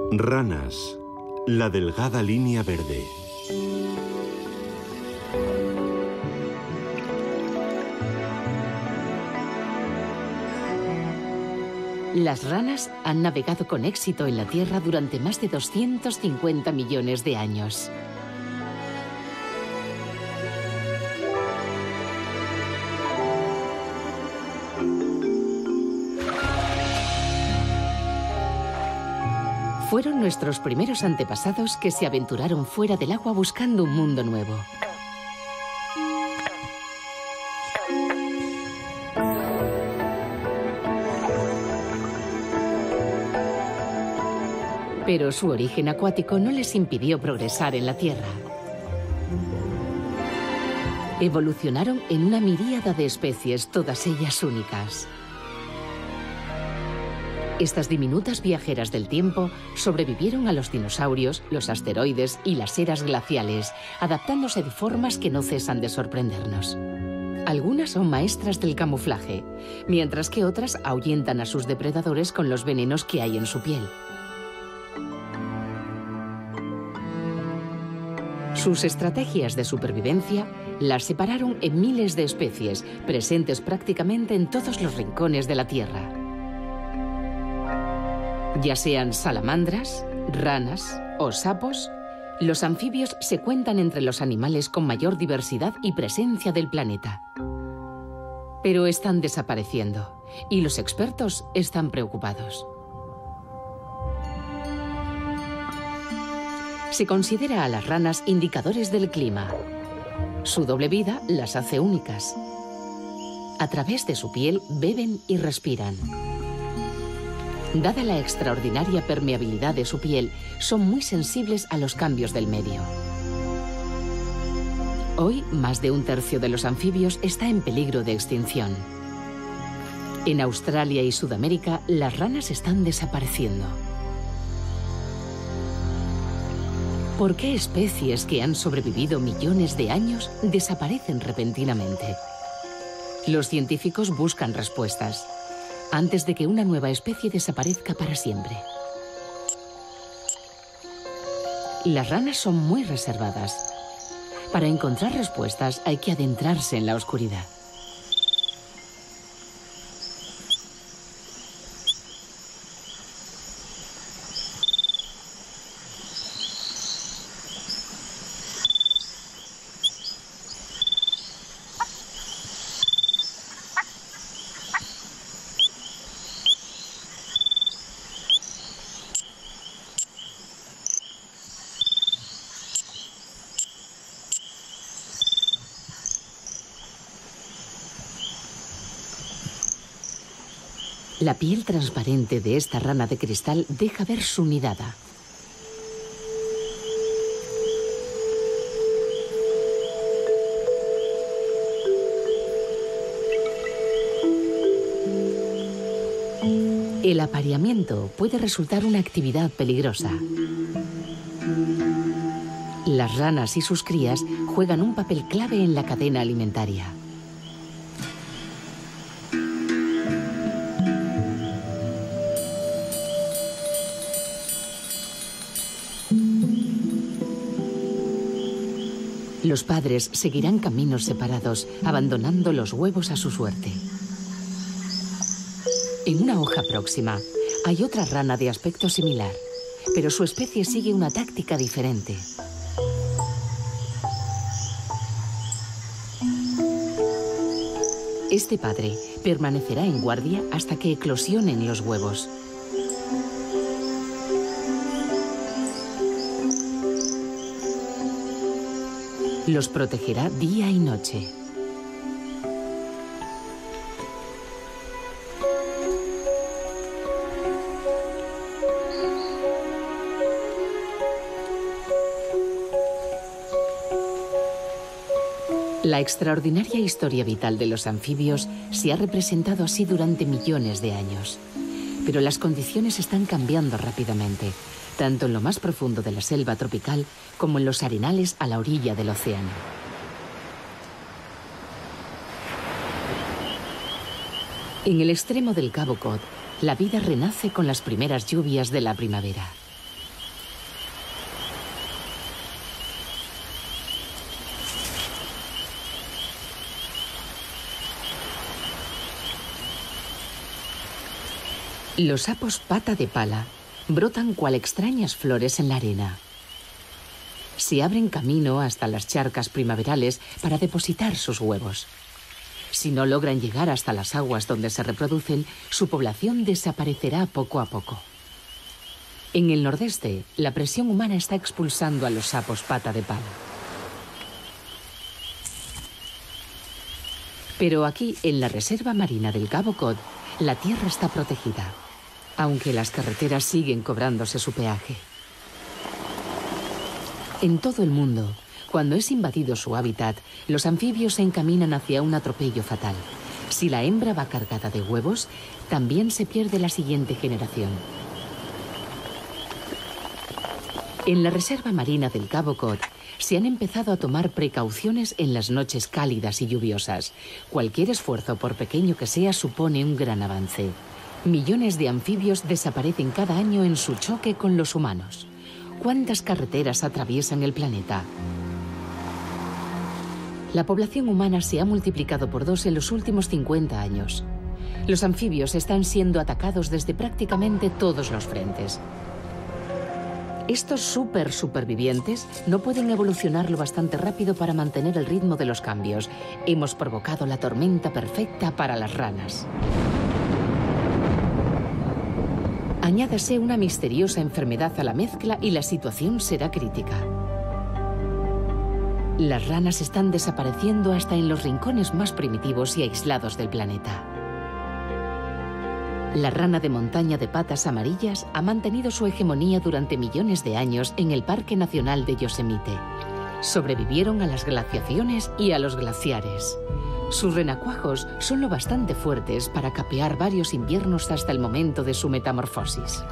Ranas, la delgada línea verde. Las ranas han navegado con éxito en la Tierra durante más de 250 millones de años. Fueron nuestros primeros antepasados que se aventuraron fuera del agua buscando un mundo nuevo. Pero su origen acuático no les impidió progresar en la Tierra. Evolucionaron en una miríada de especies, todas ellas únicas. Estas diminutas viajeras del tiempo sobrevivieron a los dinosaurios, los asteroides y las eras glaciales, adaptándose de formas que no cesan de sorprendernos. Algunas son maestras del camuflaje, mientras que otras ahuyentan a sus depredadores con los venenos que hay en su piel. Sus estrategias de supervivencia las separaron en miles de especies, presentes prácticamente en todos los rincones de la Tierra. Ya sean salamandras, ranas o sapos, los anfibios se cuentan entre los animales con mayor diversidad y presencia del planeta. Pero están desapareciendo, y los expertos están preocupados. Se considera a las ranas indicadores del clima. Su doble vida las hace únicas. A través de su piel beben y respiran. Dada la extraordinaria permeabilidad de su piel, son muy sensibles a los cambios del medio. Hoy, más de un tercio de los anfibios está en peligro de extinción. En Australia y Sudamérica, las ranas están desapareciendo. ¿Por qué especies que han sobrevivido millones de años desaparecen repentinamente? Los científicos buscan respuestas antes de que una nueva especie desaparezca para siempre. Las ranas son muy reservadas. Para encontrar respuestas hay que adentrarse en la oscuridad. La piel transparente de esta rana de cristal deja ver su nidada. El apareamiento puede resultar una actividad peligrosa. Las ranas y sus crías juegan un papel clave en la cadena alimentaria. Los padres seguirán caminos separados, abandonando los huevos a su suerte. En una hoja próxima hay otra rana de aspecto similar, pero su especie sigue una táctica diferente. Este padre permanecerá en guardia hasta que eclosionen los huevos. Los protegerá día y noche. La extraordinaria historia vital de los anfibios se ha representado así durante millones de años. Pero las condiciones están cambiando rápidamente, tanto en lo más profundo de la selva tropical como en los arenales a la orilla del océano. En el extremo del Cabo Cod, la vida renace con las primeras lluvias de la primavera. Los sapos pata de pala brotan cual extrañas flores en la arena. Se abren camino hasta las charcas primaverales para depositar sus huevos. Si no logran llegar hasta las aguas donde se reproducen, su población desaparecerá poco a poco. En el nordeste, la presión humana está expulsando a los sapos pata de pala. Pero aquí, en la reserva marina del Cabo Cod, la tierra está protegida, aunque las carreteras siguen cobrándose su peaje. En todo el mundo, cuando es invadido su hábitat, los anfibios se encaminan hacia un atropello fatal. Si la hembra va cargada de huevos, también se pierde la siguiente generación. En la reserva marina del Cabo Cod se han empezado a tomar precauciones en las noches cálidas y lluviosas. Cualquier esfuerzo, por pequeño que sea, supone un gran avance. Millones de anfibios desaparecen cada año en su choque con los humanos. ¿Cuántas carreteras atraviesan el planeta? La población humana se ha multiplicado por 2 en los últimos 50 años. Los anfibios están siendo atacados desde prácticamente todos los frentes. Estos supervivientes no pueden evolucionar lo bastante rápido para mantener el ritmo de los cambios. Hemos provocado la tormenta perfecta para las ranas. Añádase una misteriosa enfermedad a la mezcla y la situación será crítica. Las ranas están desapareciendo hasta en los rincones más primitivos y aislados del planeta. La rana de montaña de patas amarillas ha mantenido su hegemonía durante millones de años en el Parque Nacional de Yosemite. Sobrevivieron a las glaciaciones y a los glaciares. Sus renacuajos son lo bastante fuertes para capear varios inviernos hasta el momento de su metamorfosis.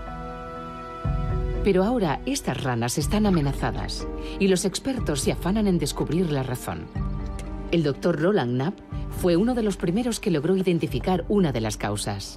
Pero ahora estas ranas están amenazadas y los expertos se afanan en descubrir la razón. El doctor Roland Knapp fue uno de los primeros que logró identificar una de las causas.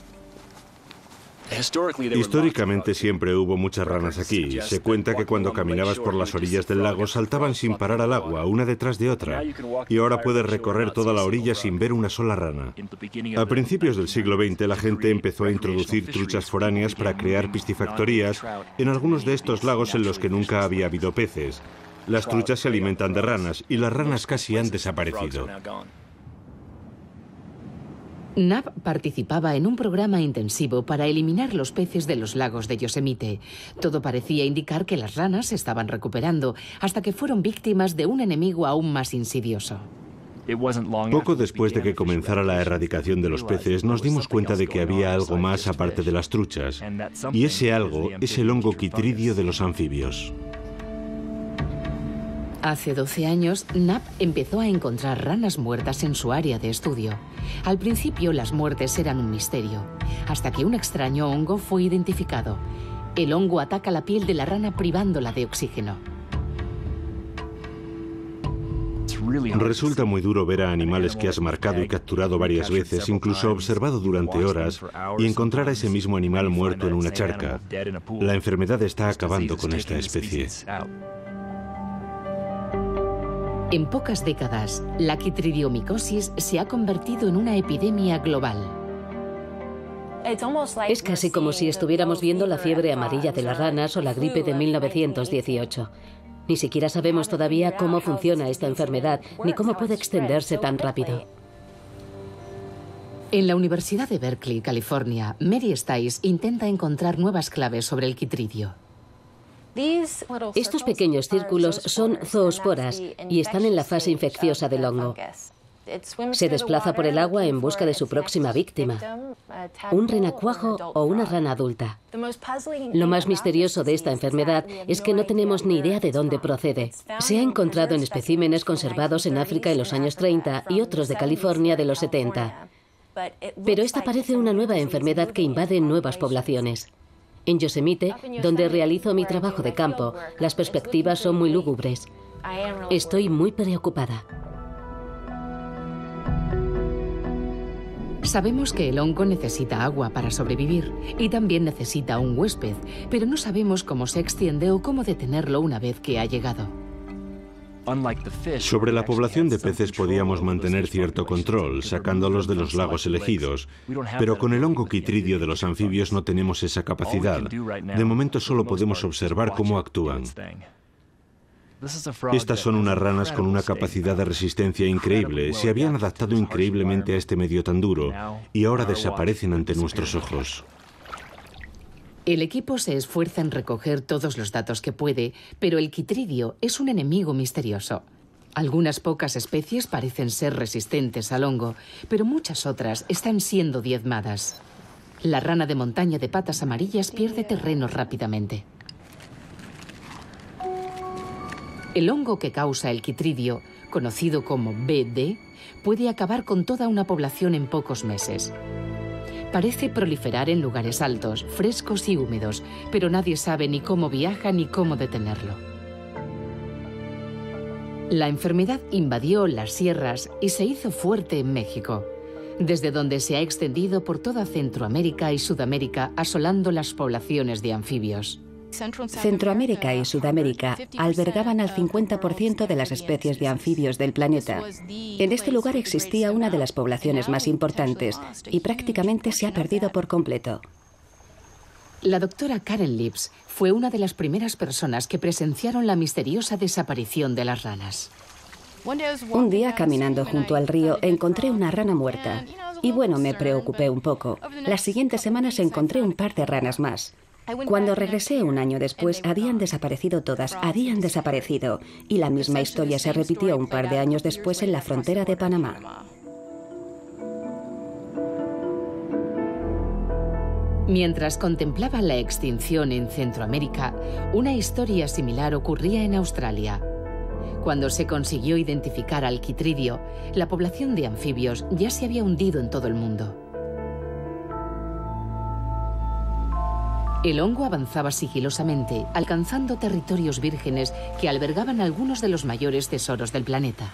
Históricamente siempre hubo muchas ranas aquí. Se cuenta que cuando caminabas por las orillas del lago saltaban sin parar al agua, una detrás de otra. Y ahora puedes recorrer toda la orilla sin ver una sola rana. A principios del siglo XX la gente empezó a introducir truchas foráneas para crear piscifactorías en algunos de estos lagos en los que nunca había habido peces. Las truchas se alimentan de ranas y las ranas casi han desaparecido. Knapp participaba en un programa intensivo para eliminar los peces de los lagos de Yosemite. Todo parecía indicar que las ranas se estaban recuperando, hasta que fueron víctimas de un enemigo aún más insidioso. Poco después de que comenzara la erradicación de los peces, nos dimos cuenta de que había algo más aparte de las truchas. Y ese algo es el hongo quitridio de los anfibios. Hace 12 años, Knapp empezó a encontrar ranas muertas en su área de estudio. Al principio, las muertes eran un misterio, hasta que un extraño hongo fue identificado. El hongo ataca la piel de la rana privándola de oxígeno. Resulta muy duro ver a animales que has marcado y capturado varias veces, incluso observado durante horas, y encontrar a ese mismo animal muerto en una charca. La enfermedad está acabando con esta especie. En pocas décadas, la quitridiomicosis se ha convertido en una epidemia global. Es casi como si estuviéramos viendo la fiebre amarilla de las ranas o la gripe de 1918. Ni siquiera sabemos todavía cómo funciona esta enfermedad, ni cómo puede extenderse tan rápido. En la Universidad de Berkeley, California, Mary Stice intenta encontrar nuevas claves sobre el quitridio. Estos pequeños círculos son zoosporas y están en la fase infecciosa del hongo. Se desplaza por el agua en busca de su próxima víctima, un renacuajo o una rana adulta. Lo más misterioso de esta enfermedad es que no tenemos ni idea de dónde procede. Se ha encontrado en especímenes conservados en África en los años 30 y otros de California de los 70. Pero esta parece una nueva enfermedad que invade nuevas poblaciones. En Yosemite, donde realizo mi trabajo de campo, las perspectivas son muy lúgubres. Estoy muy preocupada. Sabemos que el hongo necesita agua para sobrevivir y también necesita un huésped, pero no sabemos cómo se extiende o cómo detenerlo una vez que ha llegado. Sobre la población de peces podíamos mantener cierto control, sacándolos de los lagos elegidos, pero con el hongo quitrídeo de los anfibios no tenemos esa capacidad. De momento solo podemos observar cómo actúan. Estas son unas ranas con una capacidad de resistencia increíble. Se habían adaptado increíblemente a este medio tan duro y ahora desaparecen ante nuestros ojos. El equipo se esfuerza en recoger todos los datos que puede, pero el quitrídeo es un enemigo misterioso. Algunas pocas especies parecen ser resistentes al hongo, pero muchas otras están siendo diezmadas. La rana de montaña de patas amarillas pierde terreno rápidamente. El hongo que causa el quitrídeo, conocido como BD, puede acabar con toda una población en pocos meses. Parece proliferar en lugares altos, frescos y húmedos, pero nadie sabe ni cómo viaja ni cómo detenerlo. La enfermedad invadió las sierras y se hizo fuerte en México, desde donde se ha extendido por toda Centroamérica y Sudamérica, asolando las poblaciones de anfibios. Centroamérica y Sudamérica albergaban al 50% de las especies de anfibios del planeta. En este lugar existía una de las poblaciones más importantes y prácticamente se ha perdido por completo. La doctora Karen Lips fue una de las primeras personas que presenciaron la misteriosa desaparición de las ranas. Un día, caminando junto al río, encontré una rana muerta. Y bueno, me preocupé un poco. Las siguientes semanas encontré un par de ranas más. Cuando regresé un año después, habían desaparecido todas, habían desaparecido. Y la misma historia se repitió un par de años después en la frontera de Panamá. Mientras contemplaba la extinción en Centroamérica, una historia similar ocurría en Australia. Cuando se consiguió identificar al quitrídeo, la población de anfibios ya se había hundido en todo el mundo. El hongo avanzaba sigilosamente, alcanzando territorios vírgenes que albergaban algunos de los mayores tesoros del planeta.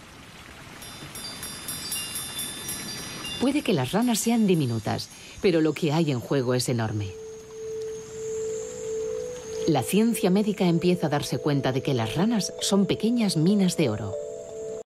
Puede que las ranas sean diminutas, pero lo que hay en juego es enorme. La ciencia médica empieza a darse cuenta de que las ranas son pequeñas minas de oro.